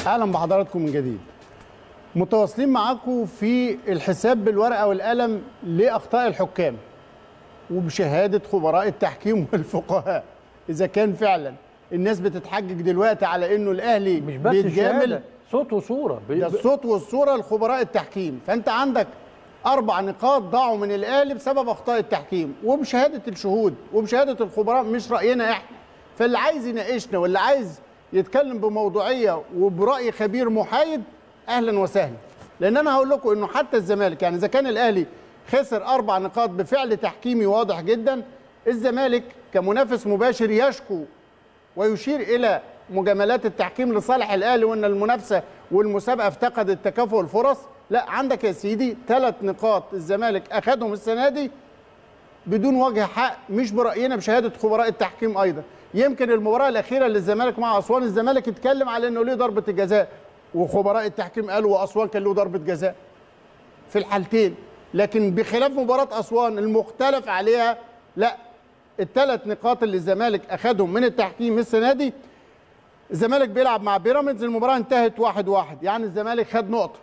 اهلا بحضراتكم من جديد. متواصلين معاكم في الحساب بالورقه والقلم لاخطاء الحكام وبشهاده خبراء التحكيم والفقهاء. اذا كان فعلا الناس بتتحجج دلوقتي على انه الاهلي مش بس بيتجامل، صوت وصوره، ده الصوت والصوره لخبراء التحكيم. فانت عندك 4 نقاط ضاعوا من الاهلي بسبب اخطاء التحكيم وبشهاده الشهود وبشهاده الخبراء، مش راينا احنا. فاللي عايز يناقشنا واللي عايز يتكلم بموضوعيه وبراي خبير محايد اهلا وسهلا. لان انا هقول لكم انه حتى الزمالك، يعني اذا كان الاهلي خسر 4 نقاط بفعل تحكيمي واضح جدا، الزمالك كمنافس مباشر يشكو ويشير الى مجاملات التحكيم لصالح الاهلي وان المنافسه والمسابقه افتقدت تكافؤ الفرص. لا، عندك يا سيدي 3 نقاط الزمالك اخذهم السنه دي بدون وجه حق، مش براينا، بشهاده خبراء التحكيم ايضا. يمكن المباراه الاخيره للزمالك مع اسوان، الزمالك اتكلم على انه ليه ضربه الجزاء وخبراء التحكيم قالوا واسوان كان له ضربه جزاء في الحالتين، لكن بخلاف مباراه اسوان المختلف عليها، لا، ال3 نقاط اللي الزمالك اخذهم من التحكيم السنه دي. الزمالك بيلعب مع بيراميدز، المباراه انتهت 1-1، يعني الزمالك خد نقطه.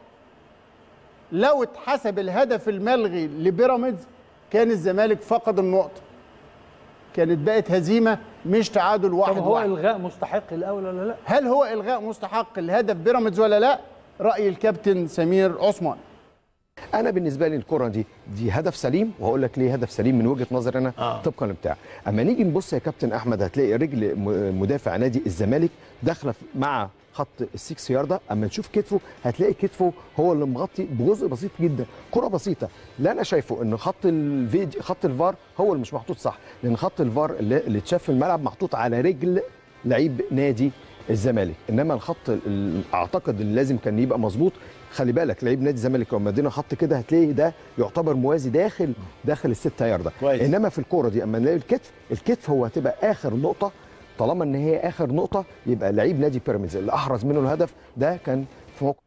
لو اتحسب الهدف الملغي لبيراميدز كان الزمالك فقد النقطه، كانت بقت هزيمه مش تعادل 1-1. طب هو الغاء مستحق الاول ولا لا؟ هل هو الغاء مستحق الهدف بيراميدز ولا لا؟ راي الكابتن سمير عثمان. انا بالنسبه لي الكره دي هدف سليم، وهقول لك ليه هدف سليم من وجهه نظري انا طبقا لبتاع. اما نيجي نبص يا كابتن احمد هتلاقي رجل مدافع نادي الزمالك داخله مع خط ال6 ياردة، اما نشوف كتفه هتلاقي كتفه هو اللي مغطي بجزء بسيط جدا، كره بسيطه. لا انا شايفه ان خط الفار هو اللي مش محطوط صح، لان خط الفار اللي اتشاف في الملعب محطوط على رجل لعيب نادي الزمالك، انما الخط اعتقد اللي لازم كان يبقى مظبوط. خلي بالك لعيب نادي الزمالك لو مدينا خط كده هتلاقي ده يعتبر موازي داخل ال6 ياردة. انما في الكوره دي اما نلاقي الكتف هو هتبقى اخر نقطه. طالما ان هي اخر نقطه يبقى لعيب نادي بيراميدز اللي احرز منه الهدف ده كان في موقف.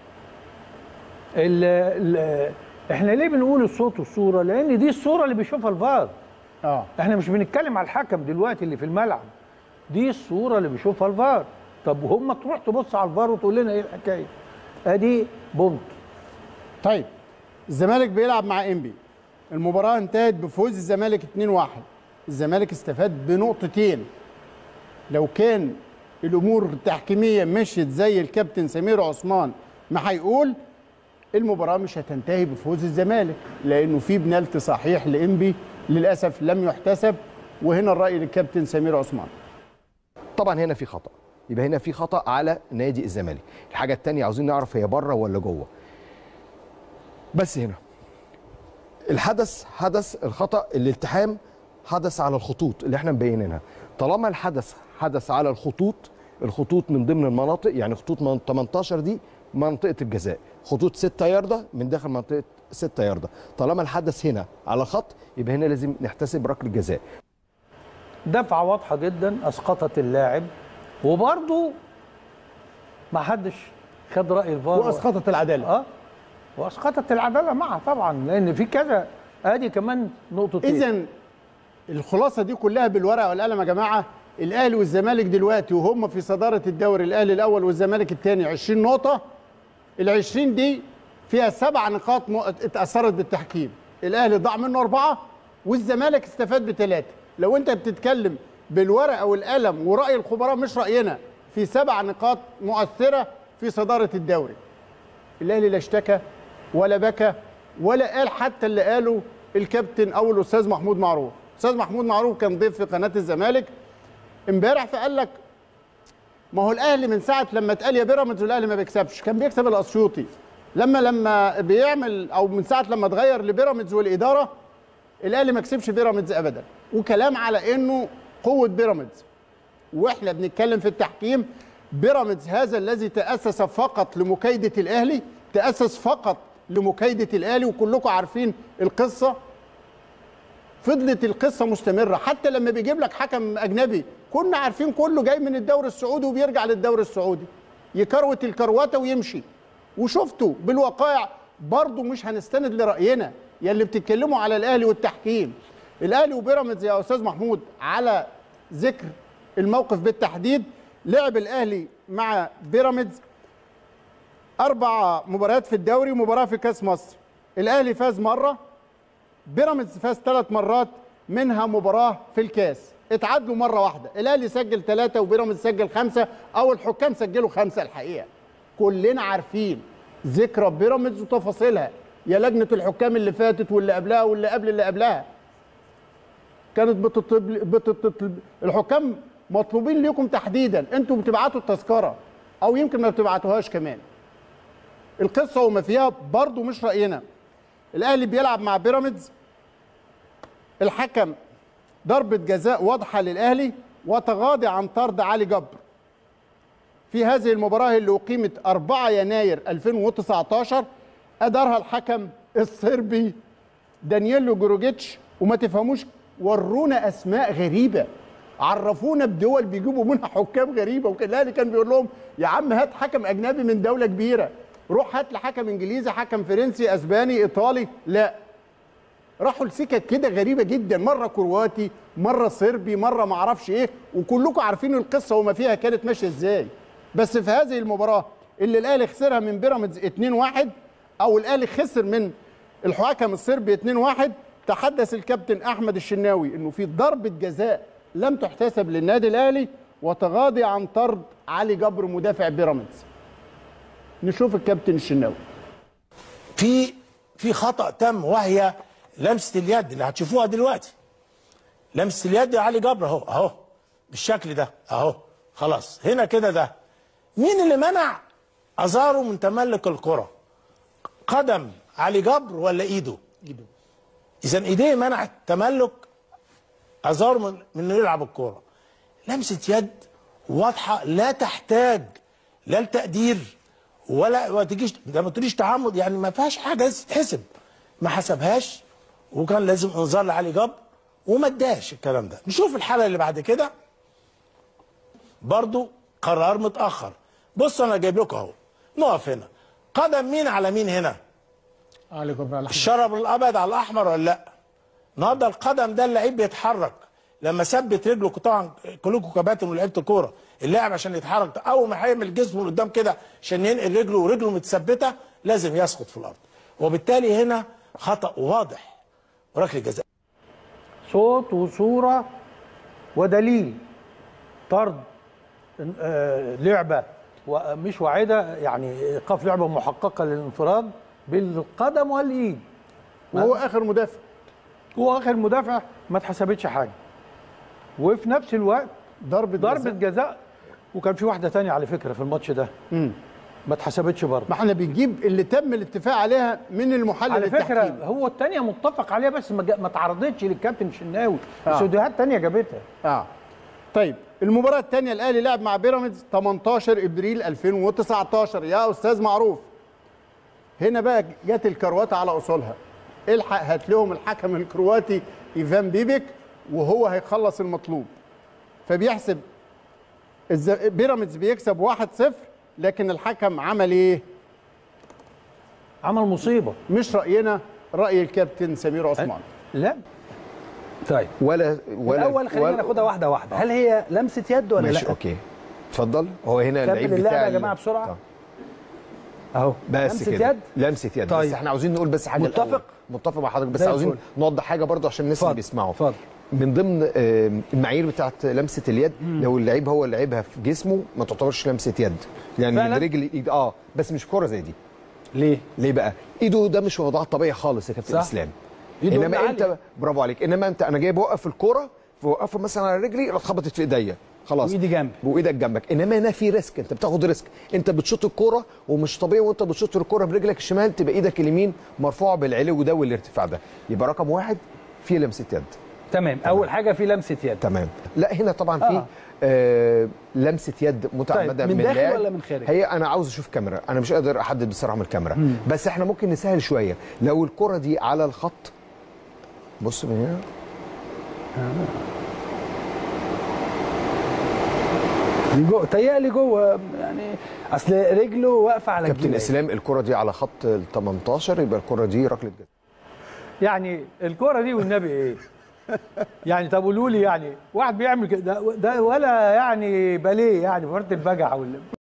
احنا ليه بنقول الصوت والصوره؟ لان دي الصوره اللي بيشوفها الفار. احنا مش بنتكلم على الحكم دلوقتي اللي في الملعب، دي الصوره اللي بيشوفها الفار. طب وهم تروح تبص على الفار وتقول لنا ايه الحكايه؟ ادي بونت. طيب الزمالك بيلعب مع انبي، المباراه انتهت بفوز الزمالك 2-1. الزمالك استفاد بنقطتين. لو كان الامور التحكيميه مشيت زي الكابتن سمير عثمان ما هيقول، المباراه مش هتنتهي بفوز الزمالك، لانه في بنالتي صحيح لانبي للاسف لم يحتسب، وهنا الراي للكابتن سمير عثمان. طبعا هنا في خطا، يبقى هنا في خطا على نادي الزمالك. الحاجه الثانيه عاوزين نعرف هي بره ولا جوه. بس هنا الحدث حدث الخطا، الالتحام حدث على الخطوط اللي احنا مبينينها. طالما الحدث حدث على الخطوط من ضمن المناطق، يعني خطوط 18 دي منطقه الجزاء، خطوط 6 ياردة من داخل منطقه 6 ياردة. طالما الحدث هنا على خط يبقى هنا لازم نحتسب ركله جزاء. دفعه واضحه جدا اسقطت اللاعب، وبرضه ما حدش خد راي الفار واسقطت العداله. واسقطت العداله معها طبعا، لان في كذا. ادي كمان نقطتين. اذا الخلاصه دي كلها بالورقه والقلم يا جماعه. الاهلي والزمالك دلوقتي وهم في صداره الدوري، الاهلي الاول والزمالك الثاني 20 نقطه. ال20 دي فيها 7 نقاط اتاثرت بالتحكيم. الاهلي ضاع منه 4 والزمالك استفاد ب3. لو انت بتتكلم بالورقه والقلم وراي الخبراء مش راينا، في 7 نقاط مؤثره في صداره الدوري. الاهلي لا اشتكى ولا بكى ولا قال حتى اللي قاله الكابتن او الاستاذ محمود معروف. الاستاذ محمود معروف كان ضيف في قناه الزمالك امبارح، فقال لك ما هو الاهلي من ساعه لما اتقال يا بيراميدز والاهلي ما بيكسبش، كان بيكسب الاسيوطي. لما بيعمل، او من ساعه لما اتغير لبيراميدز والاداره، الاهلي ما كسبش بيراميدز ابدا. وكلام على انه قوه بيراميدز، واحنا بنتكلم في التحكيم. بيراميدز هذا الذي تاسس فقط لمكايده الاهلي، تاسس فقط لمكايده الاهلي، وكلكم عارفين القصه. فضلت القصه مستمره حتى لما بيجيب لك حكم اجنبي، كنا عارفين كله جاي من الدوري السعودي وبيرجع للدوري السعودي يكروت الكروته ويمشي. وشفتوا بالوقائع. برضه مش هنستند لراينا يا اللي بتتكلموا على الاهلي والتحكيم. الاهلي وبيراميدز يا استاذ محمود، على ذكر الموقف بالتحديد، لعب الاهلي مع بيراميدز 4 مباريات في الدوري ومباراه في كاس مصر. الاهلي فاز مره، بيراميدز فاز 3 مرات منها مباراه في الكاس، اتعادلوا مره واحده، الاهلي سجل 3 وبيراميدز سجل 5 او الحكام سجلوا 5. الحقيقه كلنا عارفين ذكرى بيراميدز وتفاصيلها، يا لجنه الحكام اللي فاتت واللي قبلها واللي قبل اللي قبلها كانت بتطلب الحكام مطلوبين ليكم تحديدا، انتوا بتبعتوا التذكره او يمكن ما بتبعتوهاش كمان. القصه وما فيها برضو مش راينا. الاهلي بيلعب مع بيراميدز، الحكم ضربه جزاء واضحه للاهلي وتغاضي عن طرد علي جبر في هذه المباراه اللي اقيمت 4 يناير 2019. ادارها الحكم الصربي دانييلو جروجيتش، وما تفهموش ورونا اسماء غريبه، عرفونا بدول بيجيبوا منها حكام غريبه، وكان الاهلي كان بيقول لهم يا عم هات حكم اجنبي من دوله كبيره، روح هات لي حكم انجليزي، حكم فرنسي، اسباني، ايطالي. لا، راحوا لسكك كده غريبه جدا، مره كرواتي، مره صربي، مره ما اعرفش ايه، وكلكم عارفين القصه وما فيها كانت ماشيه ازاي. بس في هذه المباراه اللي الاهلي خسرها من بيراميدز 2-1، او الاهلي خسر من الحكم الصربي 2-1، تحدث الكابتن احمد الشناوي انه في ضربه جزاء لم تحتسب للنادي الاهلي وتغاضي عن طرد علي جبر مدافع بيراميدز. نشوف الكابتن الشناوي. في خطأ تم، وهي لمسه اليد اللي هتشوفوها دلوقتي. لمسه اليد يا علي جبر اهو بالشكل ده اهو، خلاص هنا كده. ده مين اللي منع ازارو من تملك الكره؟ قدم علي جبر ولا ايده؟ اذا ايديه منعت تملك ازارو من انه يلعب الكوره. لمسه يد واضحه لا تحتاج لا التقدير ولا ما تجيش، ده ما تقوليش تعمد، يعني ما فيهاش حاجه لازم تتحسب. ما حسبهاش وكان لازم انذار لعلي جبر وما اداش الكلام ده. نشوف الحاله اللي بعد كده، برضو قرار متاخر. بص انا جايب لكم اهو، نقف هنا. قدم مين على مين هنا؟ علي جبر على الشرب الابيض على الاحمر ولا لا؟ النهارده القدم ده اللعيب بيتحرك لما ثبت رجله، طبعا كلكم كباتن ولعيبه الكوره، اللاعب عشان يتحرك اول ما هيعمل جسمه لقدام كده عشان ينقل رجله ورجله متثبته لازم يسقط في الارض، وبالتالي هنا خطا واضح وركله جزاء. صوت وصوره ودليل طرد، لعبه ومش واعده، يعني ايقاف لعبه محققه للانفراد بالقدم والايد، وهو اخر مدافع. هو اخر مدافع، ما اتحسبتش حاجه. وفي نفس الوقت ضربه جزاء، وكان في واحده ثانيه على فكره في الماتش ده ما اتحسبتش برضه. ما احنا بنجيب اللي تم الاتفاق عليها من المحلل على فكره التحكيمي. هو الثانيه متفق عليها بس ما اتعرضتش للكابتن شناوي، استوديوهات ثانيه جابتها. طيب المباراه الثانيه الاهلي لعب مع بيراميدز 18 ابريل 2019 يا استاذ معروف. هنا بقى جت الكروات على اصولها. الحق هات لهم الحكم الكرواتي ايفان بيبيك وهو هيخلص المطلوب. فبيحسب بيراميدز بيكسب 1-0، لكن الحكم عمل ايه؟ عمل مصيبه. مش راينا، راي الكابتن سمير عثمان. لا طيب، ولا الاول خلينا ناخدها واحده واحده. هل هي لمسه يد ولا لا؟ ماشي اوكي، اتفضل. هو هنا اللعيب بتاع بتاع يا جماعه بسرعه اهو بس لمسه كده. يد، لمسه يد. طيب. بس احنا عاوزين نقول بس حاجه متفق مع حضرتك، بس عاوزين نوضح حاجه برضه عشان الناس اللي بيسمعوا. اتفضل. من ضمن المعايير بتاعت لمسه اليد، لو اللعيب هو اللي لعبها في جسمه ما تعتبرش لمسه يد، يعني الرجل ايد بس مش كوره زي دي. ليه بقى؟ ايده ده مش وضعها الطبيعي خالص يا كابتن اسلام. انما انت برافو عليك، انما انت انا جاي بوقف الكوره، فوقفه مثلا على رجلي اتخبطت في ايديا خلاص وايدي جنبي وايدك جنبك، انما هنا في ريسك، انت بتاخد ريسك، انت بتشوط الكوره ومش طبيعي وانت بتشوط الكوره برجلك الشمال تبقى ايدك اليمين مرفوعه بالعلو ده والارتفاع ده، يبقى رقم 1 في لمسه يد. تمام. اول حاجه في لمسه يد. تمام. لا هنا طبعا في لمسه يد متعمده. طيب. من داخل ولا من خارج؟ هي انا عاوز اشوف كاميرا، انا مش قادر احدد بصراحه من الكاميرا. بس احنا ممكن نسهل شويه، لو الكره دي على الخط، بص من هنا جوه، تهيألي جوه، يعني اصل رجله واقفه على كابتن اسلام الكره دي على خط ال 18، يبقى الكره دي ركله جزاء. يعني الكره دي والنبي ايه؟ يعني طب قولوا لي، يعني واحد بيعمل كده ده ولا يعني باليه، يعني فرط البجع ولا